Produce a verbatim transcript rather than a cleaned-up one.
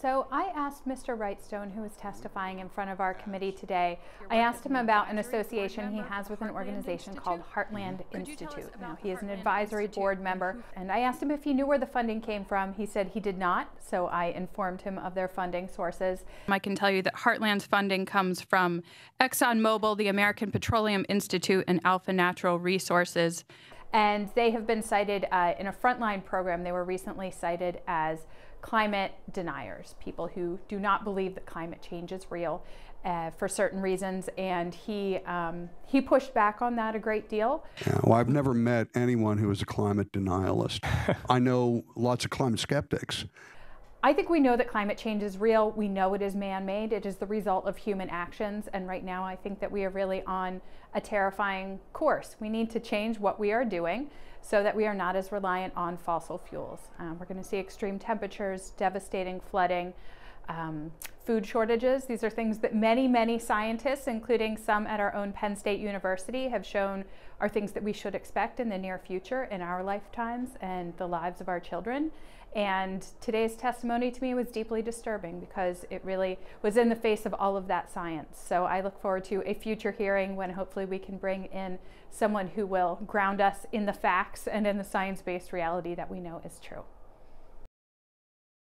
So I asked Mister Wrightstone, who was testifying in front of our committee today, I asked him about an association he has with an organization called Heartland Institute. Now, he is an advisory board member, and I asked him if he knew where the funding came from. He said he did not, so I informed him of their funding sources. I can tell you that Heartland's funding comes from ExxonMobil, the American Petroleum Institute, and Alpha Natural Resources. And they have been cited uh, in a frontline program. They were recently cited as climate deniers, people who do not believe that climate change is real uh, for certain reasons. And he, um, he pushed back on that a great deal. Yeah, well, I've never met anyone who is a climate denialist. I know lots of climate skeptics. I think we know that climate change is real. We know it is man-made. It is the result of human actions. And right now, I think that we are really on a terrifying course. We need to change what we are doing so that we are not as reliant on fossil fuels. Um, we're going to see extreme temperatures, devastating flooding, um, food shortages. These are things that many, many scientists, including some at our own Penn State University, have shown are things that we should expect in the near future in our lifetimes and the lives of our children. And today's testimony to me was deeply disturbing because it really was in the face of all of that science. So I look forward to a future hearing when hopefully we can bring in someone who will ground us in the facts and in the science-based reality that we know is true.